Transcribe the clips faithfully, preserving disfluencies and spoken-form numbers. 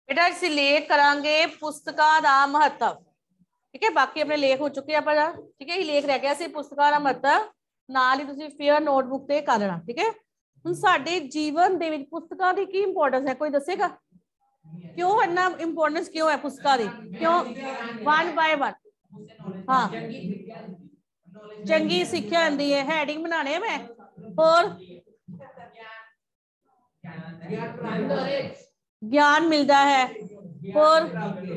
बेटा ਅਸੀਂ ਲੇਖ ਕਰਾਂਗੇ ਪੁਸਤਕਾਂ ਦਾ ਮਹੱਤਵ। ठीक है, बाकी अपने लेख हो चुके हैं। ठीक है, ये लेख रह गया सी पुस्तकां ਦਾ ਮਹੱਤਵ, ਨਾਲ ਹੀ ਤੁਸੀਂ ਫੇਅਰ ਨੋਟਬੁੱਕ ਤੇ ਕਰ ਲੈਣਾ। ठीक है, ਹੁਣ ਸਾਡੇ ਜੀਵਨ ਦੇ ਵਿੱਚ ਪੁਸਤਕਾਂ ਦੀ ਕੀ ਇੰਪੋਰਟੈਂਸ ਹੈ, ਕੋਈ ਦੱਸੇਗਾ? क्यों इतना इंपोर्टेंस क्यों है पुस्तकां दी? क्यों? One by one. हाँ, चंगी सिक्ख्या आंदी है। हैडिंग बनाने मैं और ज्ञान मिलता है और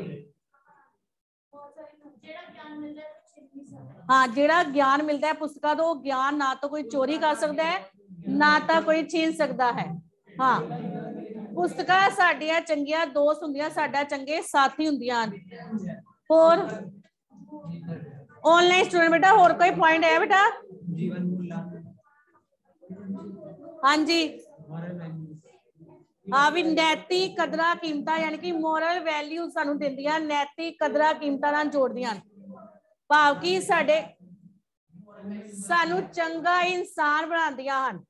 हाँ, जेड़ा ज्ञान मिलता है पुस्तकां तो ज्ञान ना तो कोई चोरी कर सकता है ना तो कोई छीन सकता है। हाँ, पुस्तकां साडियां चंगियां दोस्त हुंदियां, साडा चंगे साथी हुंदियां। और ऑनलाइन स्टूडेंट बेटा और कोई पॉइंट है बेटा? हाँ जी, हाँ भी नैतिक कदरां कीमतां यानी कि मोरल वैल्यू सानू दिंदियां, नैतिक कदरां कीमतां नाल जोड़दियां। भाव कि साडे सानू चंगा इंसान बनांदियां हन।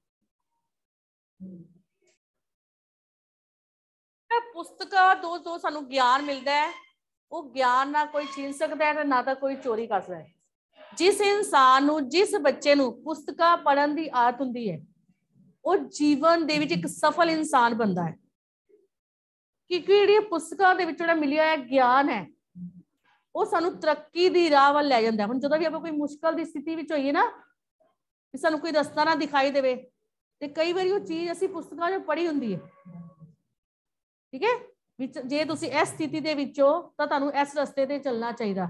पुस्तकां दो जो सानू ज्ञान मिलता है वो ज्ञान ना कोई छीन सकता है ना तो कोई चोरी कर सकता है। जिस इंसान नू, जिस बच्चे नू पुस्तकां पढ़न दी आदत हुंदी है वो जीवन दे विच एक सफल इंसान बनता है, क्योंकि जिहड़ी पुस्तकां दे विच जिहड़ा मिलिया है ज्ञान है वो सानू तरक्की दी राह वल लै जांदा है। हुण जदों भी आपां कोई मुश्किल दी स्थिति विच होईए ना, कि सानू कोई रस्ता ना दिखाई देवे ते कई बारी वो चीज असीं पुस्तकां च पढ़ी हुंदी है। ठीक है, जे तुसीं इस स्थिति दे विच हो तां तुहानू इस रस्ते ते चलना चाहिदा।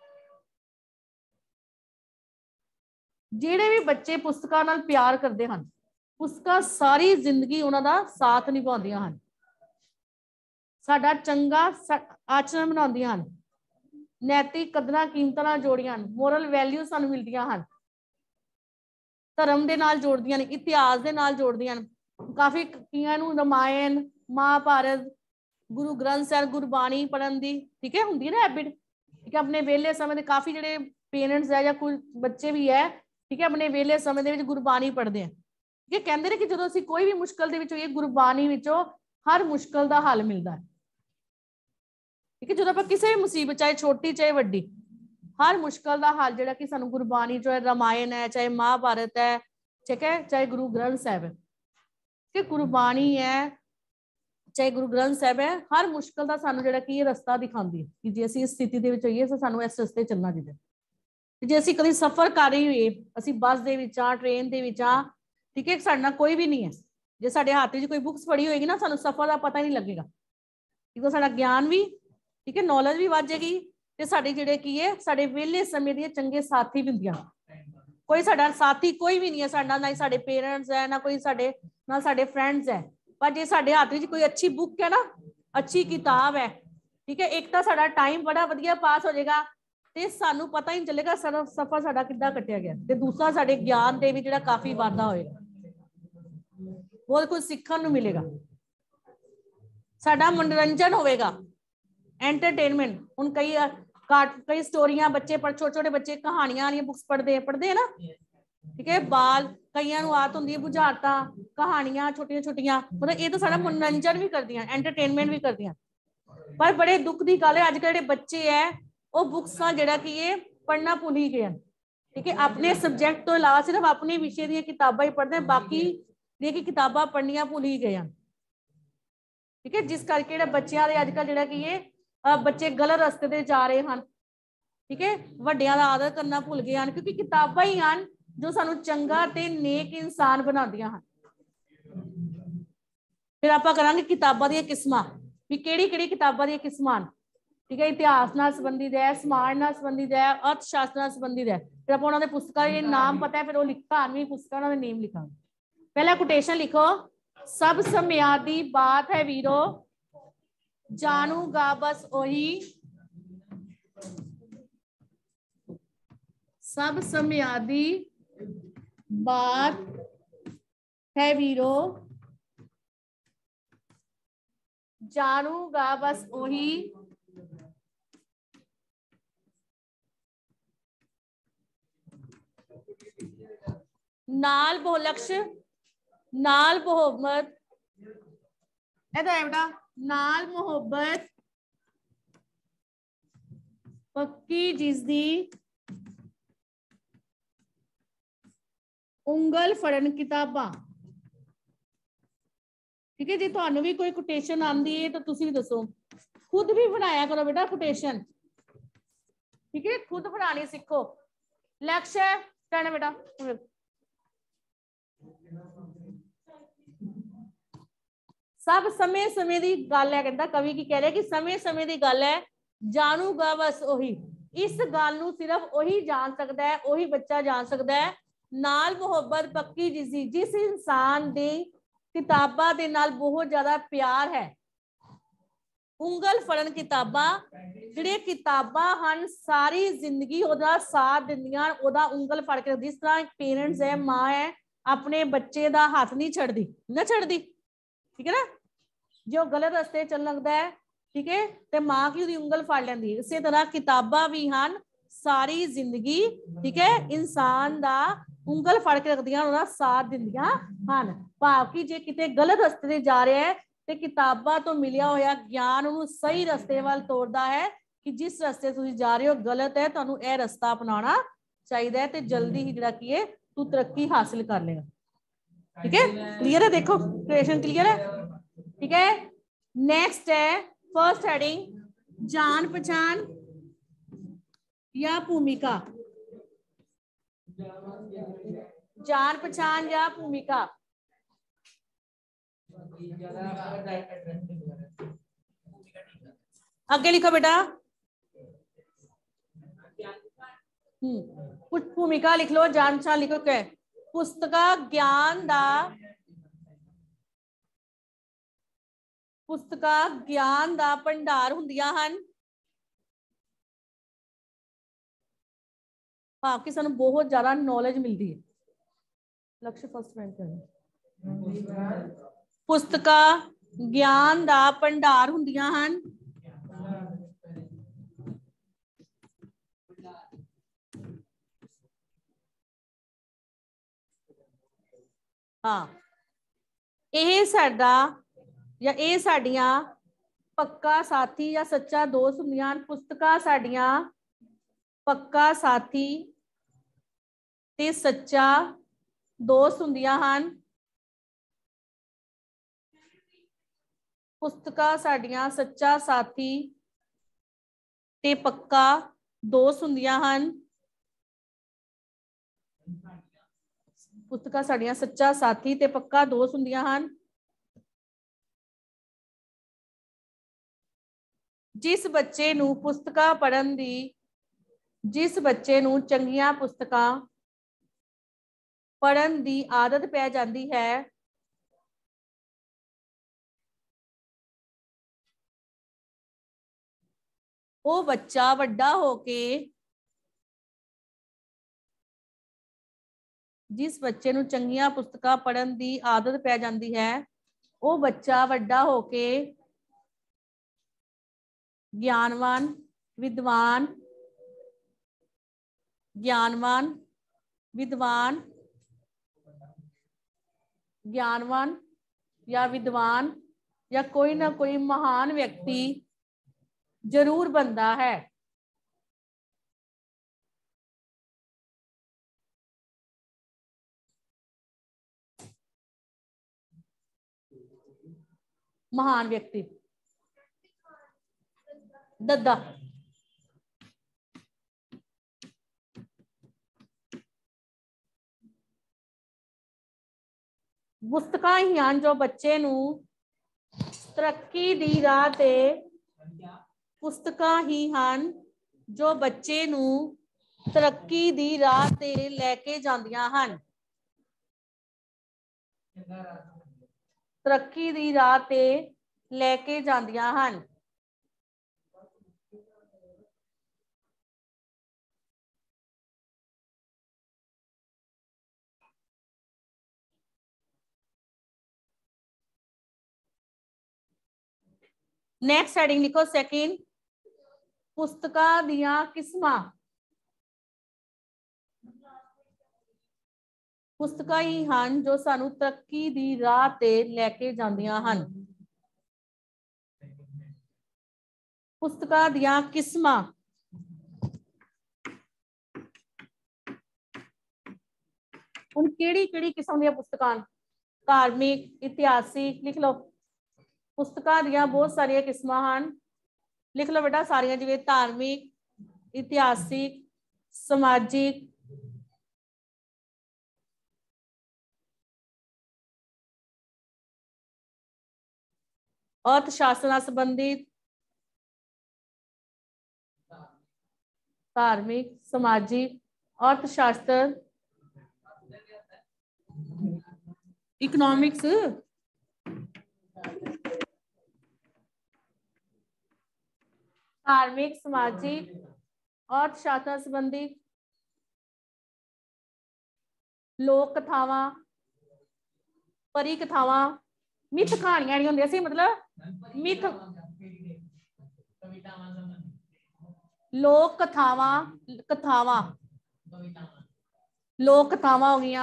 जिहड़े भी बच्चे पुस्तकां नाल प्यार करदे हन, पुस्तकां सारी जिंदगी उन्हां दा साथ निभाउंदियां हन, साडा चंगा आचरण बनाउंदियां हन, नैतिक कदरां कीमतां नाल जोड़ियां हन, मोरल वैल्यू सानू मिलदियां हन, धर्म दे नाल जोड़दियां ने, इतिहास दे नाल जोड़दियां हन। काफी कियां नू रामायण, महाभारत, गुरु ग्रंथ साहिब, गुरबाणी पढ़न दी ठीक है हुंदी है ना हैबिट। ठीक है, अपने वेले समय दे काफी जिहड़े पेरेंट्स है या कोई बच्चे भी है, ठीक है, अपने वेले समय दे विच गुरबाणी पढ़दे हैं। ठीक है, कहंदे ने कि जदों असीं कोई भी मुश्किल दे विच होईए गुरबाणी विचों हर मुश्किल दा हल मिलदा है। ठीक है, जदों आपां किसी भी मुसीबत चाहे छोटी चाहे वड्डी, हर मुश्किल का हल जिहड़ा कि सानू गुरबाणी चाहे रामायण है, चाहे महाभारत है, ठीक है, चाहे गुरु ग्रंथ साहिब है, ठीक है, गुरबाणी है, चाहे गुरु ग्रंथ साहिब है, हर मुश्किल का सानू जिहड़ा कि रस्ता दिखाती है कि जे असीं इस स्थिति दे विच होईए तो सानू इस रस्ते चलना चाहिए। जे असीं कभी सफर कर रही होईए, असीं बस दे विच आ, ट्रेन दे विच आ, ठीक है, साडे नाल कोई भी नहीं है, जे साडे हाथ विच कोई बुक्स पढ़ी होएगी ना सानू सफर का पता ही नहीं लगेगा। ठीक है, साडा ज्ञान भी ठीक है, नॉलेज भी वध जाएगी ते साडे जिहड़े की है साडे वेले समय दी चंगे साथी भी हुंदियां। कोई साडा साथी कोई भी नहीं है, साडा ना साडे पेरेंट्स है ना कोई साडे ना साडे फ्रेंड्स है, पर जे साडे हाथ विच कोई अच्छी बुक है ना, अच्छी किताब है, ठीक है, एक तो साडा टाइम बड़ा वधिया पास हो जाएगा ते सानू पता ही नहीं चलेगा सारा सफर साडा किद्दां कटिया गया, ते दूसरा साडे ज्ञान दे भी जिहड़ा काफी वाधा होएगा, बहुत कुछ सीखण नू मिलेगा, साडा मनोरंजन होएगा, एंटरटेनमेंट। हुण कई कई स्टोरियां बच्चे पढ़ छोटे छोटे बच्चे कहानियां वाली बुक्स पढ़ते पढ़ते हैं ना, ठीक है, बाल कईयां नू आदत हुंदी है बुझारतां कहानियां छोटियां छोटियां, मतलब ये तो साडा मनोरंजन भी करदियां, एंटरटेनमेंट भी करदियां। पर बड़े दुख की गल है अजकल जिहड़े बच्चे है वो बुक्सां जिहड़ा कि ये पढ़ना भुल ही गए हैं। ठीक है, अपने सबजैक्ट तो इलावा सिर्फ अपने विषय दी किताबां ही पढ़दे, बाकी दी किताबां पढ़नियां भुल ही गए हैं। ठीक है, जिस करके जिहड़े बच्चों दे अजकल जिहड़ा कि ये बच्चे गलत रस्ते ते जा रहे हैं। ठीक है, वड्डियां दा आदर करना भुल गए हैं, क्योंकि किताबां ही हैं जो सानू चंगा ते नेक इंसान बनादियां हैं। फिर आपां करांगे किताबां दी किस्मां भी किहड़ी किहड़ी किताबां दी किस्मां। ठीक है, इतिहास नाल संबंधित है, समाज नाल संबंधित है, अर्थशास्त्र नाल संबंधित है। फिर आपां उन्हां दे पुस्तकां दे नाम पता है, फिर वो लिखा आनवी पुस्तकां उन्हां दे नेम लिखांगे। पहला कोटेशन लिखो, सब समयादी बात है वीरो, जानूगा बस ओही, सब समयादी बात है वीरो, जानूगा बस ओही, नाल बहुलक्ष्य नाल बहुमत ਇਹਦਾ ਹੈ ਬੇਟਾ ਨਾਲ ਮੁਹੱਬਤ ਪੱਕੀ ਜਿਸਦੀ ਉਂਗਲ ਫੜਨ ਕਿਤਾਬਾਂ। ठीक है जी, ਤੁਹਾਨੂੰ ਵੀ ਕੋਈ ਕੋਟੇਸ਼ਨ ਆਂਦੀ है तो ਤੁਸੀਂ भी दसो, खुद भी बनाया करो बेटा कोटेशन। ठीक है, खुद बनानी सीखो। लक्ष्य कहना बेटा सब समय समय की गल है, कहता कवि की कह रहे कि समय समय की गल है, जानूगा बस ओही। इस गल नूं सिर्फ ओही जान सकता है, ओही बच्चा जान सकता है। नाल मुहब्बत पक्की जिसी जिस इंसान दी किताबां दे नाल बहुत ज्यादा प्यार है। ਉਂਗਲ ਫੜਨ ਕਿਤਾਬਾਂ, ਜਿਹੜੀਆਂ ਕਿਤਾਬਾਂ ਹਨ ਸਾਰੀ ਜ਼ਿੰਦਗੀ ਉਹਦਾ ਸਾਥ ਦਿੰਦੀਆਂ, ਉਹਦਾ ਉਂਗਲ ਫੜ ਕੇ। ਜਿਸ ਤਰ੍ਹਾਂ ਇੱਕ ਪੇਰੈਂਟਸ ਹੈ, ਮਾਂ ਹੈ, ਆਪਣੇ ਬੱਚੇ ਦਾ ਹੱਥ ਨਹੀਂ ਛੱਡਦੀ, ਨਾ ਛੱਡਦੀ, ਠੀਕ ਹੈ ਨਾ। ਜੇ ਉਹ ਗਲਤ ਰਸਤੇ ਚੱਲਣ ਲੱਗਦਾ ਹੈ, ਠੀਕ ਹੈ, ਤੇ ਮਾਂ ਕੀ ਉਹਦੀ ਉਂਗਲ ਫੜ ਲੈਂਦੀ। ਇਸੇ ਤਰ੍ਹਾਂ ਕਿਤਾਬਾਂ ਵੀ ਹਨ ਸਾਰੀ ਜ਼ਿੰਦਗੀ, ਠੀਕ ਹੈ, ਇਨਸਾਨ ਦਾ ਉਂਗਲ ਫੜ ਕੇ ਰੱਖਦੀਆਂ, ਉਹਦਾ ਸਾਥ ਦਿੰਦੀਆਂ ਹਨ। ਭਾਵ ਕਿ ਜੇ ਕਿਤੇ ਗਲਤ ਰਸਤੇ ਤੇ ਜਾ ਰਿਹਾ ਹੈ ਤੇ ਕਿਤਾਬਾਂ ਤੋਂ ਮਿਲਿਆ ਹੋਇਆ ਗਿਆਨ ਉਹਨੂੰ ਸਹੀ ਰਸਤੇ ਵੱਲ ਤੋਰਦਾ ਹੈ ਕਿ ਜਿਸ ਰਸਤੇ ਤੁਸੀਂ ਜਾ ਰਹੇ ਹੋ ਗਲਤ ਹੈ, ਤੁਹਾਨੂੰ ਇਹ ਰਸਤਾ ਅਪਣਾਉਣਾ ਚਾਹੀਦਾ ਹੈ ਤੇ ਜਲਦੀ ਹੀ ਜਿਹੜਾ ਕੀ ਹੈ ਤੂੰ ਤਰੱਕੀ ਹਾਸਿਲ ਕਰ ਲੇਗਾ। ठीक है, क्लियर है? देखो क्रिएशन क्लियर है, ठीक है। नेक्स्ट है फर्स्ट हेडिंग जान पहचान या भूमिका। जान पहचान या भूमिका। आगे लिखो बेटा, हम्म कुछ भूमिका लिख लो, जान पहचान लिखो। क्या पुस्तका ज्ञान दा पुस्तका ज्ञान दा भंडार हुंदियां हन। भाव कि सानू बहुत ज्यादा नॉलेज मिलती है। लक्ष्य फर्स्ट पॉइंट करना, पुस्तका ज्ञान दा भंडार हुंदियां हन। हाँ, ਇਹ ਸਾਡਾ ਜਾਂ ਇਹ ਸਾਡੀਆਂ ਪੱਕਾ ਸਾਥੀ ਜਾਂ ਸੱਚਾ ਦੋਸਤ ਹੁੰਦੀਆਂ ਹਨ। ਪੁਸਤਕਾਂ ਸਾਡੀਆਂ ਪੱਕਾ ਸਾਥੀ ਤੇ ਸੱਚਾ ਦੋਸਤ ਹੁੰਦੀਆਂ ਹਨ। ਪੁਸਤਕਾਂ ਸਾਡੀਆਂ ਸੱਚਾ ਸਾਥੀ ਤੇ ਪੱਕਾ ਦੋਸਤ ਹੁੰਦੀਆਂ ਹਨ। ਪੁਸਤਕਾਂ ਸਾਡੀਆਂ ਸੱਚਾ ਸਾਥੀ ਤੇ ਪੱਕਾ ਦੋਸਤ ਹੁੰਦੀਆਂ ਹਨ। ਜਿਸ ਬੱਚੇ ਨੂੰ ਪੁਸਤਕਾਂ ਪੜ੍ਹਨ ਦੀ ਜਿਸ ਬੱਚੇ ਨੂੰ ਚੰਗੀਆਂ ਪੁਸਤਕਾਂ ਪੜ੍ਹਨ ਦੀ ਆਦਤ ਪੈ ਜਾਂਦੀ ਹੈ, ਉਹ ਬੱਚਾ ਵੱਡਾ ਹੋ ਕੇ जिस बच्चे नूं चंगियां पुस्तकां पढ़न दी आदत पै जाती है, वो बच्चा वड्डा होके ज्ञानवान विद्वान ज्ञानवान विद्वान ज्ञानवान या विद्वान या कोई ना कोई महान व्यक्ति जरूर बनता है। महान व्यक्ति दद्दा पुस्तकां ही हैं जो बच्चे नूं तरक्की दी राह ते पुस्तकां ही हैं जो बच्चे नूं तरक्की दी राह ते लेके जांदियां हन। तरक्की दी राह ते लेके जांदियां हन। नेक्स्ट हेडिंग लिखो सेकंड पुस्तकां दियां किस्मां। पुस्तकां ही हैं जो सानू तरक्की दी राह ते लेके जांदियां हन। पुस्तकां दियां किस्मां हुण किहड़ी किहड़ी किस्म दियां पुस्तकां? धार्मिक, इतिहासिक, लिख लो। पुस्तकां दियां बहुत सारियां किस्मां हन, लिख लो बेटा सारियां, जिवें धार्मिक, इतिहासिक, समाजिक, अर्थशास्त्र नाल संबंधित, धार्मिक, समाजिक, अर्थशास्त्र, इकोनॉमिक्स, धार्मिक, सामाजिक, अर्थशास्त्र संबंधित, लोक कथावां, परी कथावां, मिथ कहानियां नहीं होंदियां सी, मतलब मिथ, लोक कथावां, कथावां, लोक कथावां हो गईयां,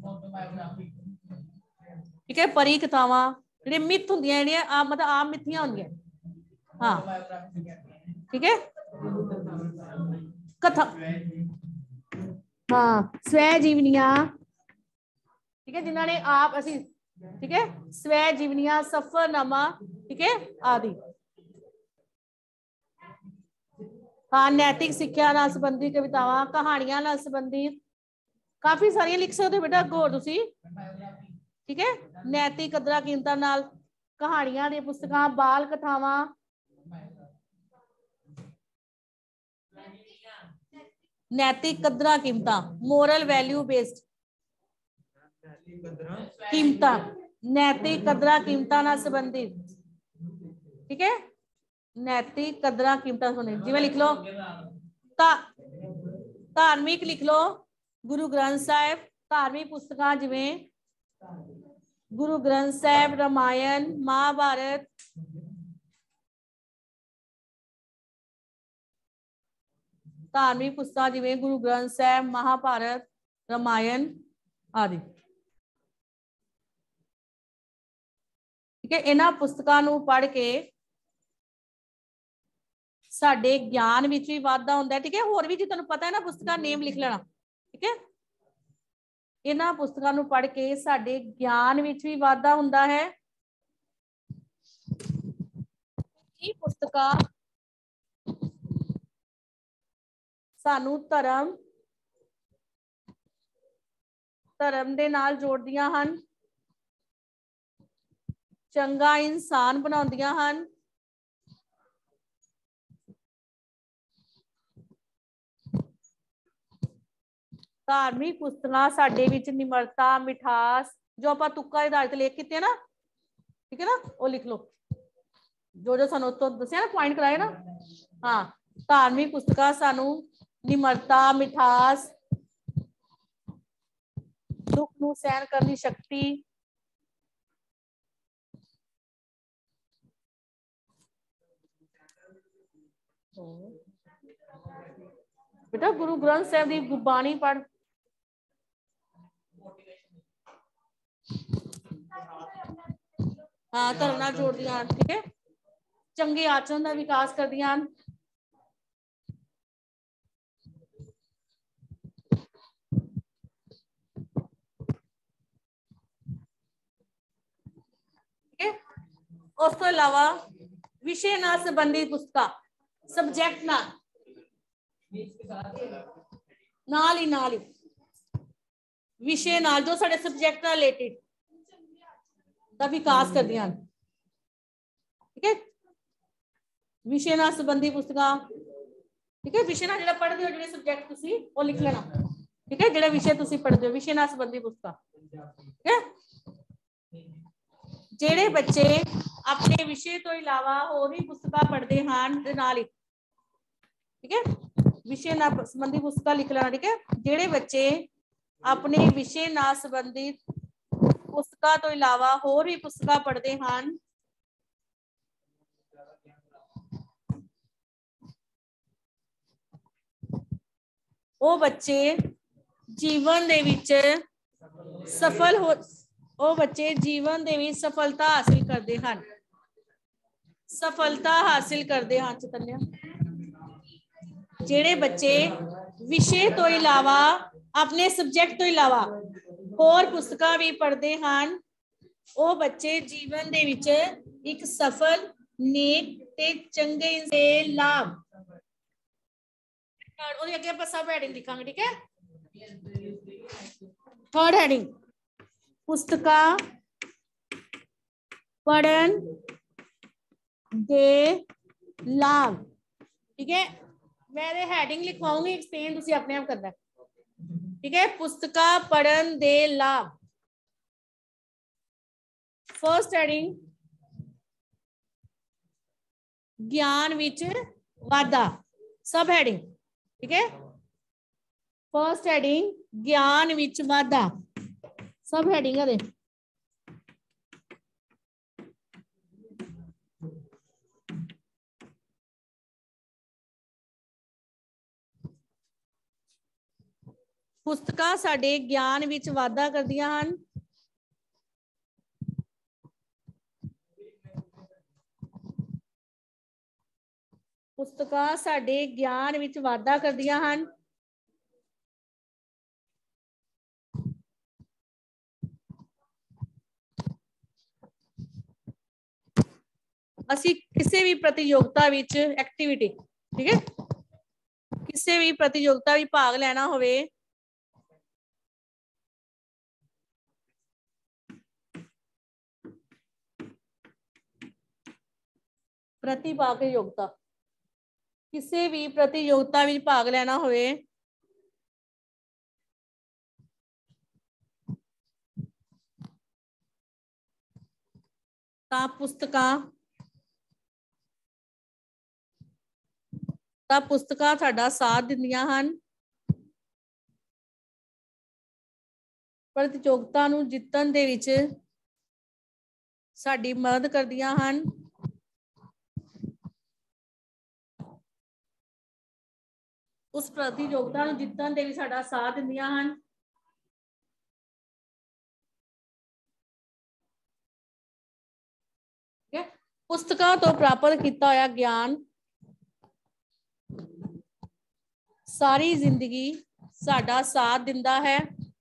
ठीक है। परी कथावां जेहड़े मिथ होंदियां, जेहड़ियां आप मतलब आम मिथियां होंदियां, हाँ ठीक है। कथा, हाँ स्वै जीवनियां, ठीक है, जिन्होंने आप असी, ठीक है, स्वै जीवनियां, सफरनामा, ठीक है, आदि। हाँ नैतिक सिक्ख्या नाल संबंधित कवितावां, कहानियां नाल संबंधित काफी सारियां लिख सकते हो बेटा अगों तुसी, ठीक है। नैतिक कदरां कीमतां नाल कहानियां दी पुस्तकां, बाल कथावां, नैतिक कदरां कीमतां, मोरल वैल्यू बेस्ड कीमतां, नैतिक कदरां कीमतां नाल संबंधित, ठीक है। नैतिक कदरां कीमतां संबंधित, जिवें लिख लो धार्मिक, लिख लो गुरु ग्रंथ साहिब, धार्मिक पुस्तकां जिवें गुरु ग्रंथ साहिब, रामायण, महाभारत, धार्मिक पुस्तकां जिवें गुरु ग्रंथ साहिब, महाभारत, रामायण आदि, ठीक है। इन्हां पुस्तकां नूं पढ़ के साडे ज्ञान विच भी वाधा हुंदा है, ठीक है। होर भी जी तुहानूं पता है ना पुस्तकां नेम लिख लेना, ठीक है। इन्हां पुस्तकां नूं पढ़ के साडे ज्ञान विच भी वाधा हुंदा है। ये पुस्तकां सानू धर्म धर्म दे नाल जोड़दियां हन, चंगा इंसान बनाउंदियां हन, धार्मिक पुस्तकां साडे विच निमरता, मिठास, जो आपां तुक्का दे आधार ते लेख कीते ना, ठीक है ना, वो लिख लो जो जो सानू तो दस्सिया ना, पॉइंट कराए ना। हाँ धार्मिक पुस्तकां सानू निमरता, मिठास, दुख नूं सहन करने की शक्ति, बेटा गुरु ग्रंथ साहिब दी गुरबाणी पढ़, हाँ धर्म नाल जोड़दियां, ठीक है। चंगे आचरण का विकास करदियां, ठीक है। उस तो इलावा विषय नाल संबंधित पुस्तकां, सब्जेक्ट नाल नाल ही नाल ही विषय नाल जो साडे सब्जेक्ट नाल रिलेटेड दा विकास करदियां, ठीक है। विषय नाल संबंधी पुस्तकां, ठीक है। विषय नाल जिहड़ा पढ़दे हो, जिहड़े सब्जेक्ट तुसीं वो लिख लेना, ठीक है। जिहड़ा विषय तुसीं पढ़दे हो विषय नाल संबंधी पुस्तकां, ठीक है। जिहड़े बच्चे अपने विषय तो इलावा होर भी पुस्तकां पढ़दे हन दे नाल ही, ठीक है, विषय नाल संबंधी पुस्तकां लिख लेना, ठीक है। जिहड़े बच्चे अपने विषय नाल संबंधित पुस्तकां तो इलावा होर भी पुस्तकां पढ़दे हन, वो बच्चे जीवन दे विच सफल हो, वो बच्चे जीवन दे विच सफलता हासिल करते हैं, सफलता हासिल करते हैं। चैतन्य ਜਿਹੜੇ ਬੱਚੇ ਵਿਸ਼ੇ ਤੋਂ ਇਲਾਵਾ ਆਪਣੇ ਸਬਜੈਕਟ ਤੋਂ ਇਲਾਵਾ ਹੋਰ ਪੁਸਤਕਾਂ ਵੀ ਪੜ੍ਹਦੇ ਹਨ ਉਹ ਬੱਚੇ ਜੀਵਨ ਦੇ ਵਿੱਚ ਇੱਕ ਸਫਲ ਨੇਕ ਤੇ ਚੰਗੇ ਦੇ ਲਾਭ ਉਹਦੇ ਅੱਗੇ ਆਪਾਂ ਸਬ ਹੈਡਿੰਗ ਲਿਖਾਂਗੇ ਠੀਕ ਹੈ। थर्ड हेडिंग पुस्तकां पढ़न दे लाभ ठीक है। मैं हेडिंग लिखवाऊंगी एक्सप्लेन तुसी अपने आप करना ठीक है। पुस्तकां पढ़न दे लाभ फर्स्ट हेडिंग ज्ञान विच वाधा सब हेडिंग ठीक है। फर्स्ट हेडिंग ज्ञान विच वाधा सब हेडिंग है। पुस्तकां साडे ज्ञान विच वाधा करदियां हन पुस्तकां साडे ज्ञान विच वाधा करदियां हन असी किसी भी प्रतियोगिता विच एक्टिविटी ठीक है किसी भी प्रतियोगिता विच भाग लेना होवे प्रतिभाग योग्यता किसी भी प्रतियोगिता में भाग लेना होवे तां पुस्तकां तां पुस्तकां साडा साथ दिंदियां हन प्रतियोगिता नूं जितण दे विच साडी मदद करदियां हन उस प्रतियोगिता नूं जितण दे विच साडा साथ दिंदियां हन पुस्तकां तो प्राप्त किया होया ज्ञान सारी जिंदगी साडा साथ दिंदा है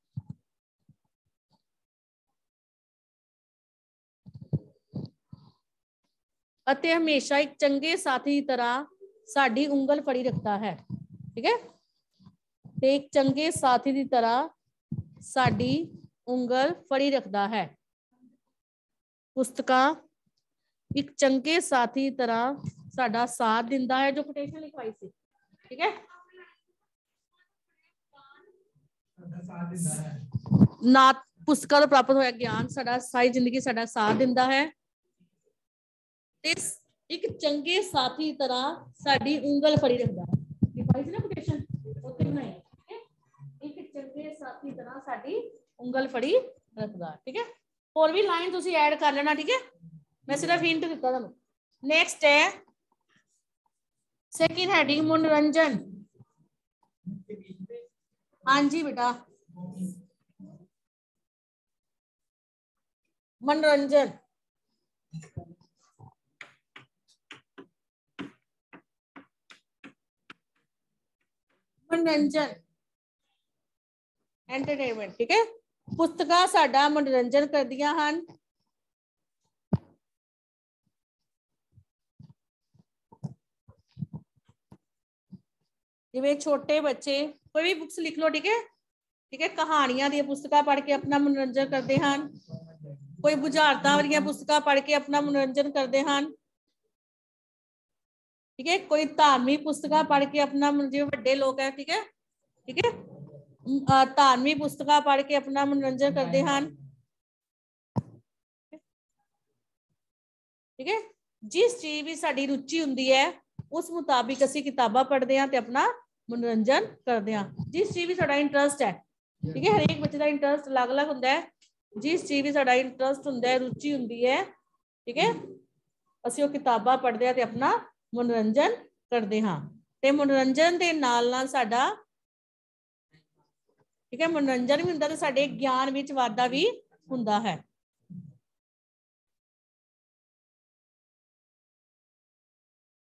अते हमेशा एक चंगे साथी की तरह साडी उंगल फड़ी रखता है ठीक है। ते एक चंगे साथी की तरह साडी उंगल फड़ी रखता है पुस्तकां एक चंगे साथी की तरह साडा साथ दिंदा है जो कोटेशन लिखवाई सी ठीक है। ना पुस्तकां तो प्राप्त होया ज्ञान साडा सारी जिंदगी साडा साथ दिंदा है ते एक चंगे साथी की तरह साडी उंगल फड़ी रखता है लिखवाई सी ना कोटेशन ओके नहीं एक चंगे साथी तरह साडी उंगल फड़ी रखदा ठीक है। और भी लाइन तुसी ऐड कर लेना ठीक है मैं सिर्फ हिंट दिता तुहानू। नेक्स्ट है सेकंड हेडिंग मनोरंजन हाँ जी बेटा मनोरंजन मनोरंजन एंटरटेनमेंट ठीक है। पुस्तकां साडा मनोरंजन करदियां हन जिवें छोटे बच्चे कोई भी बुक्स लिख लो ठीक है ठीक है। कहानियां दी पुस्तकां पढ़ के अपना मनोरंजन करते हैं कोई बुझारतां वालियां पुस्तकां पढ़ के अपना मनोरंजन करते हैं ठीक है। कोई धार्मिक पुस्तकां पढ़ के अपना जो बड़े लोग है ठीक है ठीक है धार्मिक पुस्तकां पढ़ के अपना मनोरंजन करते हैं ठीक है। जिस चीज भी साडी रुचि हुंदी है उस मुताबिक असीं किताबां पढ़ते हैं ते अपना मनोरंजन करते हैं जिस चीज भी साडा इंटरस्ट है ठीक है। हरेक बच्चे का इंटरस्ट अलग अलग हुंदा है जिस चीज भी साडा इंटरस्ट हुंदा है रुचि हुंदी है ठीक है असीं वो किताबां पढ़ते हैं ते अपना मनोरंजन करते हैं ते मनोरंजन दे नाल नाल साडा ठीक है मनोरंजन भी हुंदा ते साडे ज्ञान विच वाधा भी हुंदा है।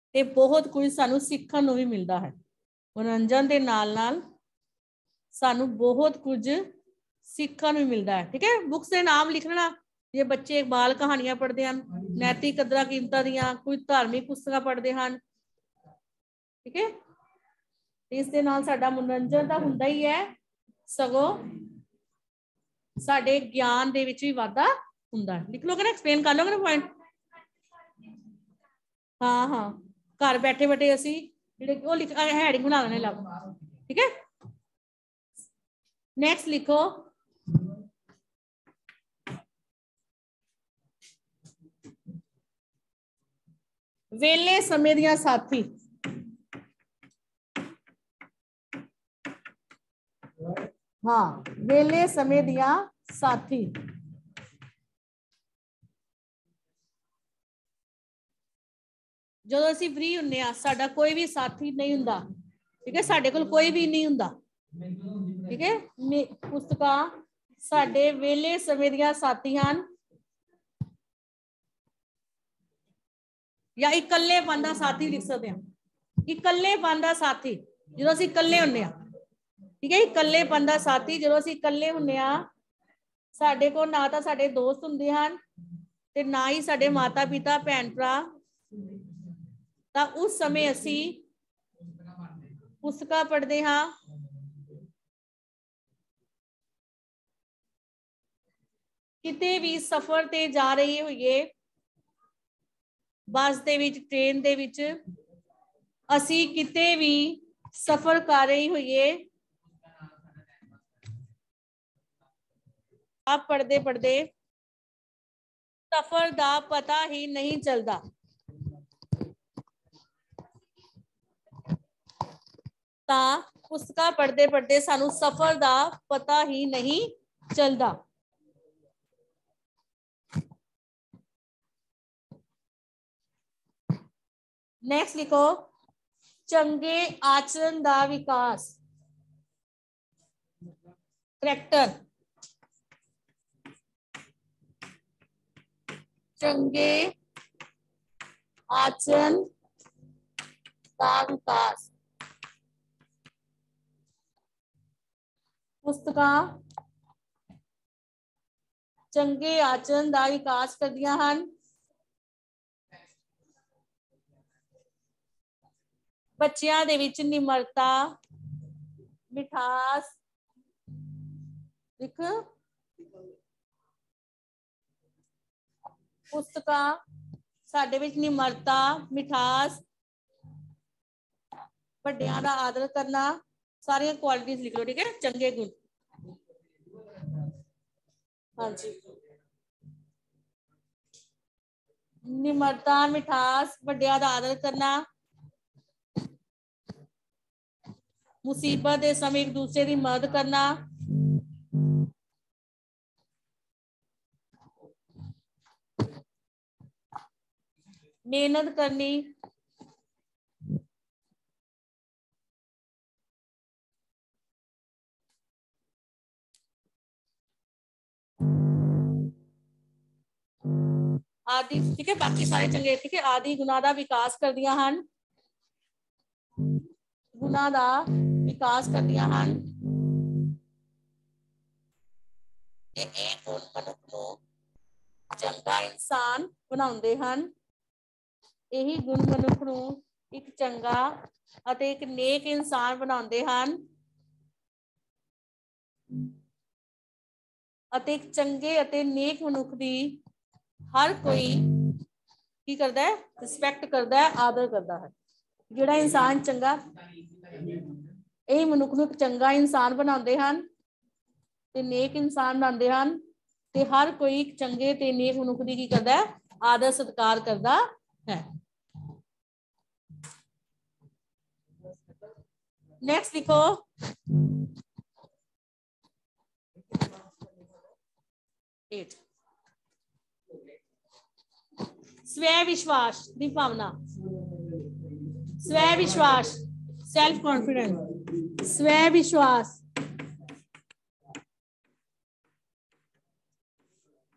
ਤੇ ਬਹੁਤ ਕੁਝ ਸਾਨੂੰ ਸਿੱਖਣ ਨੂੰ ਵੀ ਮਿਲਦਾ ਹੈ। ਮਨੋਰੰਜਨ ਦੇ ਨਾਲ ਨਾਲ ਸਾਨੂੰ ਬਹੁਤ ਕੁਝ ਸਿੱਖਣ ਨੂੰ ਮਿਲਦਾ ਹੈ। ਠੀਕ ਹੈ, ਬੁੱਕਸ ਦੇ ਨਾਮ ਲਿਖਣਾ, ਜੇ ਬੱਚੇ ਬਾਲ ਕਹਾਣੀਆਂ ਪੜ੍ਹਦੇ ਹਨ, ਨੈਤਿਕ ਕਦਰਾਂ ਕੀਮਤਾਂ ਦੀਆਂ, ਕੋਈ ਧਾਰਮਿਕ ਪੁਸਤਕਾਂ ਪੜ੍ਹਦੇ ਹਨ। ਠੀਕ ਹੈ, ਇਸ ਦੇ ਨਾਲ ਸਾਡਾ ਮਨੋਰੰਜਨ ਤਾਂ ਹੁੰਦਾ ਹੀ ਹੈ, ਸਗੋਂ ਸਾਡੇ ਗਿਆਨ ਦੇ ਵਿੱਚ ਵੀ ਵਾਧਾ ਹੁੰਦਾ ਹੈ। ਲਿਖ ਲੋਗੇ ਨਾ, ਐਕਸਪਲੇਨ ਕਰ ਲੋਗੇ ਨਾ ਪੁਆਇੰਟ। हाँ हाँ, घर बैठे बैठे असी वो लिख हैडिंग बना लेने लग। ठीक है, नेक्स्ट लिखो वेले समय दियां साथी। हाँ, वेले समय दियां साथी। ਜਦੋਂ ਅਸੀਂ ਫ੍ਰੀ ਹੁੰਨੇ ਆ, ਸਾਡਾ ਕੋਈ ਵੀ ਸਾਥੀ ਨਹੀਂ ਹੁੰਦਾ। ਠੀਕ ਹੈ, ਸਾਡੇ ਕੋਲ ਕੋਈ ਵੀ ਨਹੀਂ ਹੁੰਦਾ। ਠੀਕ ਹੈ, ਪੁਸਤਕਾਂ ਸਾਡੇ ਵੇਲੇ ਸਮੇਂ ਦੀਆਂ ਸਾਥੀ ਹਨ, ਜਾਂ ਇਕੱਲੇਪਨ ਦਾ ਸਾਥੀ ਲਿਖ ਸਕਦੇ ਹਾਂ। ਇਕੱਲੇਪਨ ਦਾ ਸਾਥੀ ਜਦੋਂ ਅਸੀਂ ਇਕੱਲੇ ਹੁੰਨੇ ਆ। ਠੀਕ ਹੈ, ਇਕੱਲੇਪਨ ਦਾ ਸਾਥੀ ਜਦੋਂ ਅਸੀਂ ਇਕੱਲੇ ਹੁੰਨੇ ਆ, ਸਾਡੇ ਕੋਲ ਨਾ ਤਾਂ ਸਾਡੇ ਦੋਸਤ ਹੁੰਦੇ ਹਨ ਤੇ ਨਾ ਹੀ ਸਾਡੇ ਮਾਤਾ ਪਿਤਾ ਭੈਣ ਭਰਾ। ਤਾਂ ਉਸ ਸਮੇਂ ਅਸੀਂ ਪੁਸਤਕਾਂ ਪੜ੍ਹਦੇ ਹਾਂ। ਕਿਤੇ ਵੀ ਸਫ਼ਰ ਤੇ ਜਾ ਰਹੇ ਹੋਈਏ, ਬੱਸ ਦੇ ਵਿੱਚ, ਟ੍ਰੇਨ ਦੇ ਵਿੱਚ, ਅਸੀਂ ਕਿਤੇ ਵੀ ਸਫ਼ਰ ਕਰ ਰਹੇ ਹੋਈਏ, ਆਪ ਪੜ੍ਹਦੇ ਪੜ੍ਹਦੇ ਸਫ਼ਰ ਦਾ ਪਤਾ ਹੀ ਨਹੀਂ ਚੱਲਦਾ। ਤਾਂ ਪੁਸਤਕਾਂ ਪੜ੍ਹਦੇ ਪੜ੍ਹਦੇ ਸਾਨੂੰ ਸਫ਼ਰ ਦਾ ਪਤਾ ਹੀ ਨਹੀਂ ਚੱਲਦਾ। नेक्स्ट लिखो चंगे आचरण दा विकास। करैक्टर, चंगे आचरण दा विकास। पुस्तकां चंगे आचरण दा विकास करदियां हन। बच्चियां दे विच निमरता, मिठास, लिख पुस्तकां साडे विच निमरता, मिठास, वड्डियां दा आदर करना, सारियां क्वालिटीज लिख लो। ठीक है, चंगे गुण। हाँ जी, निमरता, मिठास, वड्डियां दा आदर करना, मुसीबत के समय एक दूसरे की मदद करना, मेहनत करनी, आदि। ठीक है, बाकी सारे चंगे। ठीक है, आदि गुणा दा विकास करदियां हन, गुणा दा विकास करदियां हन। ते इह गुण मनुख नूं चंगा इंसान बनाउंदे हन। यही गुण मनुख नूं एक चंगा ਅਤੇ एक नेक इंसान बनाउंदे हन। ਅਤੇ एक चंगे ਅਤੇ नेक मनुख दी हर कोई की करदा है, रिस्पैक्ट करदा है, आदर करदा है। ਜਿਹੜਾ इंसान चंगा, यही मनुख नूं एक चंगा इंसान बनाउंदे हन ते नेक इंसान बनाउंदे हन। ते हर कोई चंगे ते नेक मनुख दी की करदा है, आदर सत्कार करदा है। नेक्स्ट लिखो एट, स्वै विश्वास दी भावना। स्वै विश्वास, सेल्फ कॉन्फिडेंस, स्वै विश्वास,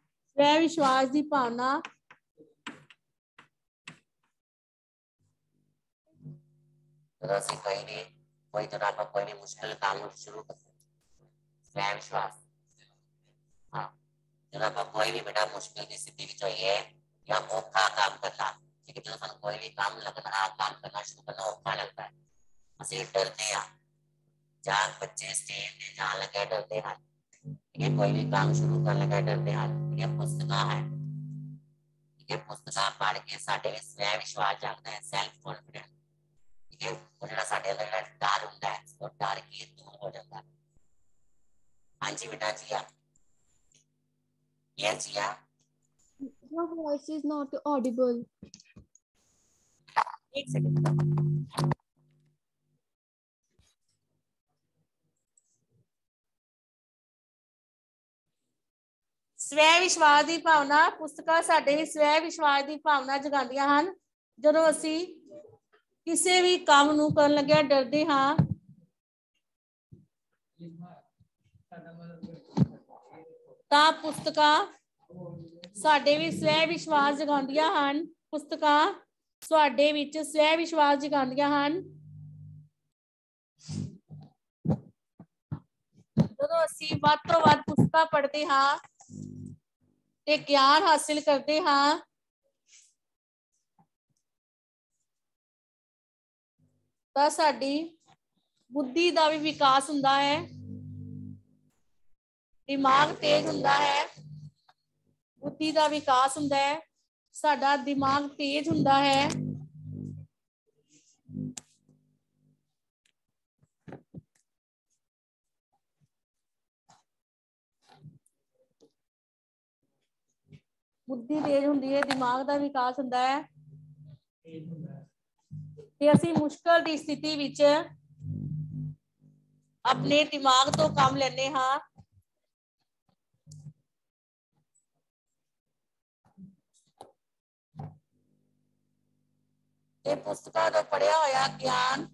स्वै विश्वास दी भावना ਜਦੋਂ ਅਸੀਂ ਕੋਈ ਵੀ ਕੋਈ ਜਦੋਂ ਆਪਾਂ ਕੋਈ ਵੀ ਮੁਸ਼ਕਿਲ ਕੰਮ ਸ਼ੁਰੂ ਕਰਦੇ ਸਵੈ ਵਿਸ਼ਵਾਸ हाँ ਜਦੋਂ ਆਪਾਂ ਕੋਈ ਵੀ ਬੜਾ ਮੁਸ਼ਕਿਲ ਦੀ ਸਥਿਤੀ ਵਿੱਚ ਹੋਈਏ ਜਾਂ ਔਖਾ ਕੰਮ ਕਰਨਾ ਠੀਕ ਹੈ ਜਦੋਂ ਸਾਨੂੰ ਕੋਈ ਵੀ ਕੰਮ ਲੱਗਣਾ ਕੰਮ ਕਰਨਾ ਸ਼ੁਰੂ ਕਰਨਾ ਔਖਾ ਲੱਗਦਾ ਹੈ ਅਸੀਂ ਡਰਦੇ ਹਾਂ ਜਾਂ ਬੱਚੇ ਸਟੇਜ ਤੇ ਜਾਣ ਲੱਗੇ ਡਰਦੇ ਹਨ ठीक है कोई भी काम शुरू करने लगा डरते हैं ठीक है पुस्तक है ठीक है पुस्तक पढ़ के साडे में स्वै विश्वास जागता है सेल्फ कॉन्फिडेंस ठीक है वो जो साडे अंदर डर होता है वो डर की दूर हो जाता है हाँ जी बेटा जी आप yes जिया your voice is not audible एक सेकंड ਸਵੈ ਵਿਸ਼ਵਾਸ ਦੀ ਭਾਵਨਾ ਪੁਸਤਕਾਂ ਸਾਡੇ ਵਿੱਚ ਸਵੈ ਵਿਸ਼ਵਾਸ ਦੀ ਭਾਵਨਾ ਜਗਾਉਂਦੀਆਂ ਹਨ ਜਦੋਂ ਅਸੀਂ ਕਿਸੇ ਵੀ ਕੰਮ ਨੂੰ ਕਰਨ ਲੱਗਿਆ ਡਰਦੇ ਹਾਂ ਤਾਂ ਪੁਸਤਕਾਂ ਸਾਡੇ ਵਿੱਚ ਸਵੈ ਵਿਸ਼ਵਾਸ ਜਗਾਉਂਦੀਆਂ ਹਨ ਪੁਸਤਕਾਂ ਸਾਡੇ ਵਿੱਚ ਸਵੈ ਵਿਸ਼ਵਾਸ ਜਗਾਉਂਦੀਆਂ ਹਨ ਜਦੋਂ ਅਸੀਂ ਵੱਧ ਤੋਂ ਵੱਧ ਪੁਸਤਕਾਂ ਪੜ੍ਹਦੇ ਹਾਂ ਤੇ ਗਿਆਨ ਹਾਸਿਲ ਕਰਦੇ ਹਾਂ ਤਾਂ ਸਾਡੀ ਬੁੱਧੀ ਦਾ ਵੀ ਵਿਕਾਸ ਹੁੰਦਾ ਹੈ ਦਿਮਾਗ ਤੇਜ਼ ਹੁੰਦਾ ਹੈ ਬੁੱਧੀ ਦਾ ਵਿਕਾਸ ਹੁੰਦਾ ਹੈ ਸਾਡਾ ਦਿਮਾਗ ਤੇਜ਼ ਹੁੰਦਾ ਹੈ ਬੁੱਧੀ ਤੇਜ਼ ਹੁੰਦੀ ਹੈ ਦਿਮਾਗ ਦਾ ਵਿਕਾਸ ਹੁੰਦਾ ਹੈ ਤੇ ਅਸੀਂ ਮੁਸ਼ਕਲ ਦੀ ਸਥਿਤੀ ਵਿੱਚ ਆਪਣੇ ਦਿਮਾਗ ਤੋਂ ਕੰਮ ਲੈਂਦੇ ਹਾਂ ਤੇ ਪੁਸਤਕਾਂ ਦਾ ਪੜ੍ਹਿਆ ਹੋਇਆ ਗਿਆਨ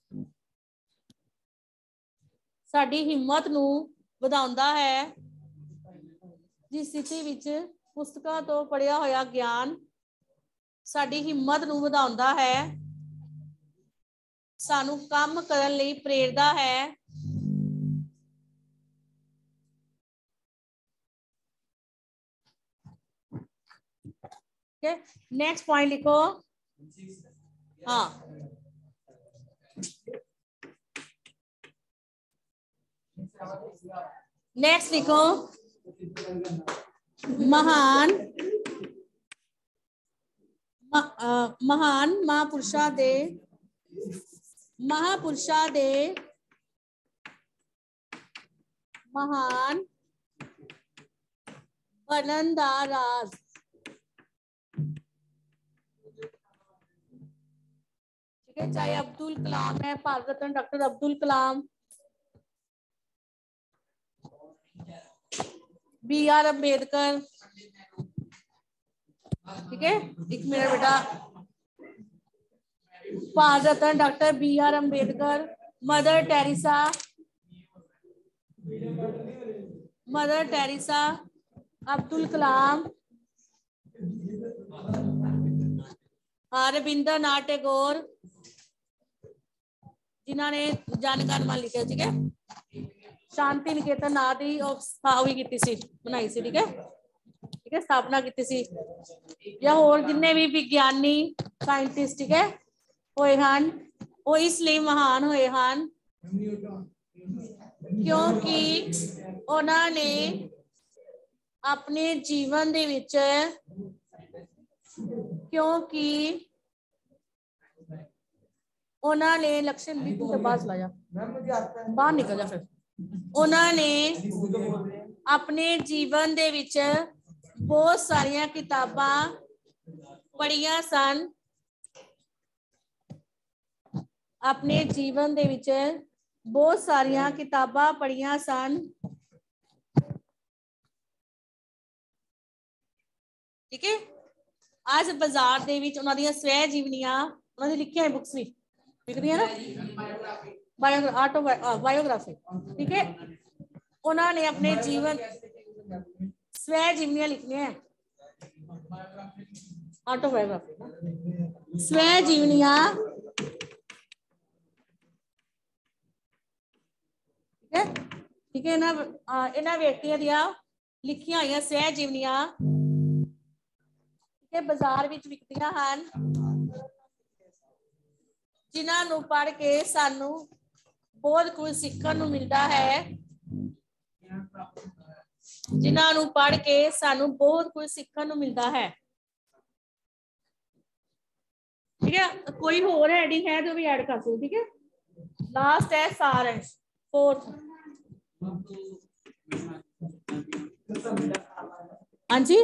ਸਾਡੀ ਹਿੰਮਤ ਨੂੰ ਵਧਾਉਂਦਾ ਹੈ ਜਿਸ ਸਥਿਤੀ ਵਿੱਚ ਪੁਸਤਕਾਂ ਤੋਂ ਪੜ੍ਹਿਆ ਹੋਇਆ ਗਿਆਨ ਸਾਡੀ ਹਿੰਮਤ ਨੂੰ ਵਧਾਉਂਦਾ ਹੈ ਸਾਨੂੰ ਕੰਮ ਕਰਨ ਲਈ ਪ੍ਰੇਰਦਾ ਹੈ नेक्स्ट पॉइंट लिखो हाँ नेक्स्ट लिखो महान महान महापुरुषा दे महापुरुषा दे महान बनन दा राज चाहे अब्दुल कलाम है Bharat Ratna doctor Abdul Kalam B R Ambedkar ठीक है एक मिनट बेटा Bharat Ratna doctor B R Ambedkar Mother Teresa Mother Teresa Abdul Kalam Rabindranath Tagore जिन्होंने जानकार लिखे ठीक है शांति निकेतन ना दी बनाई सी ठीक है ठीक है स्थापना की सी या होर जिन्ने भी विज्ञानी साइंटिस्ट ठीक है होए हन वो इसलिए महान होए हन क्योंकि उन्होंने अपने जीवन दे विच क्योंकि उन्होंने लक्षण भी तू बाहर चला जा बाहर निकल जा फिर उन्होंने अपने जीवन दे विच बहुत सारिया किताबां पढ़िया सन अपने जीवन दे विच बहुत सारिया किताबां पढ़िया सन ठीक है आज बाजार दे विच उन्हां दी स्वै जीवनियां उन्हां दी लिखियां बुक्स भी लिख रही है ना बायो ऑटो बायोग्राफी ठीक है उन्होंने अपने जीवन स्वै जीवनियां लिखनी है ऑटोबायोग्राफी स्वै जीवनियां है ठीक है। इन्हां इन्हां व्यक्तियों दियां लिखियां होईयां सह जीवनियां ठीक है बाजार विच विकदियां हन, जिन्हां नूं पढ़ के सानू बहुत कुछ सीखण नूं मिलदा है, जिन्हां नूं पढ़ के सानू बहुत कुछ सीखण नूं मिलदा है। ठीक है, कोई होर हेडिंग है जो भी ऐड कर सकते। ठीक है, लास्ट है सारांश फोर्थ। हाँ जी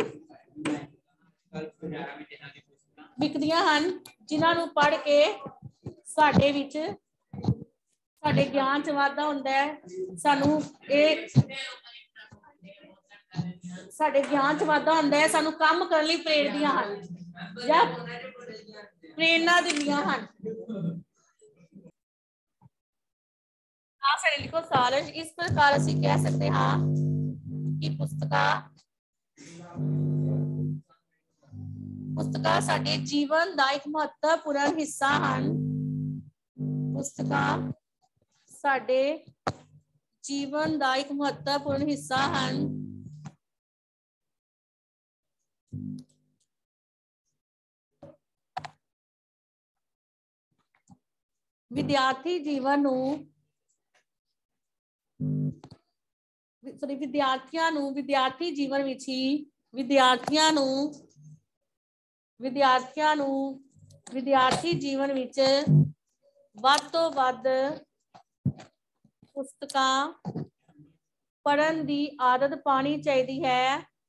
विकदियां हन, जिन्हां नूं पढ़ के साडे विच साडे ज्ञान च वाधा हुंदा है, सानू एक साडे ज्ञान च वाधा हुंदा है, सानू काम करने लई प्रेरदियां हन या प्रेरणा दिंदियां हन। लिखो सारांश। इस प्रकार असीं कह सकते हाँ कि पुस्तकां पुस्तकां साडे जीवन दा एक महत्वपूर्ण हिस्सा हन। पुस्तकां साडे जीवन दा एक महत्वपूर्ण हिस्सा हन। विद्यार्थी जीवन नूं सॉरी विद्यार्थियों नूं विद्यार्थी जीवन विच ही विद्यार्थियों नूं विद्यार्थियों नूं विद्यार्थी जीवन विच वध तों वध पुस्तकां पढ़न दी आदत पानी चाहिदी है।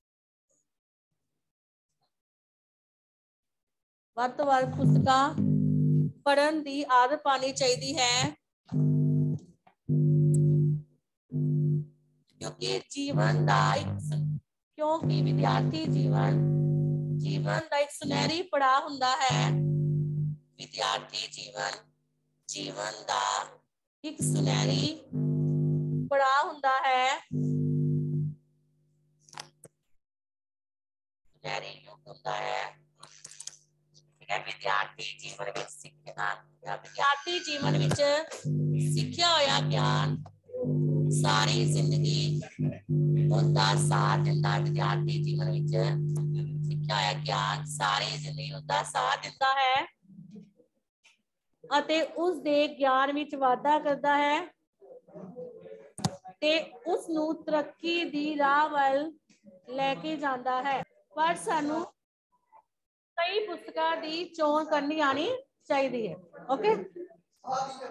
वध तों वध पुस्तकां पढ़न दी आदत पानी चाहिदी है, क्योंकि जीवन दा एक क्योंकि विद्यार्थी जीवन जीवन दा एक सुनहरी पड़ाव हुंदा है। विद्यार्थी जीवन जीवन दा एक सुनहरी पड़ाव हुंदा है। सुनहरी युग हुंदा है। विद्यार्थी जीवन विच सिक्खना विद्यार्थी जीवन विच सिक्खिया होया ज्ञान सारी जिंदगी उनका साथ दिंदा। विद्यार्थी जीवन विच सिक्खिया होया ज्ञान सारी जिंदगी उनका साथ दिंदा है अते उस दे ज्ञान विच वाधा करदा है ते उस नूं तरक्की दी राह वल लेके जांदा है। पर सानू कई पुस्तकां दी चोण करनी आनी चाहिदी है। ओके